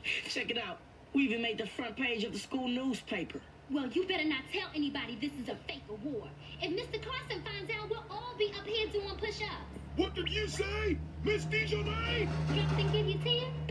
Check it out. We even made the front page of the school newspaper. Well, you better not tell anybody this is a fake award. If Mr. Carson finds out, we'll all be up here doing push-ups. What did you say, Miss Dijonay? Captain, give you 10?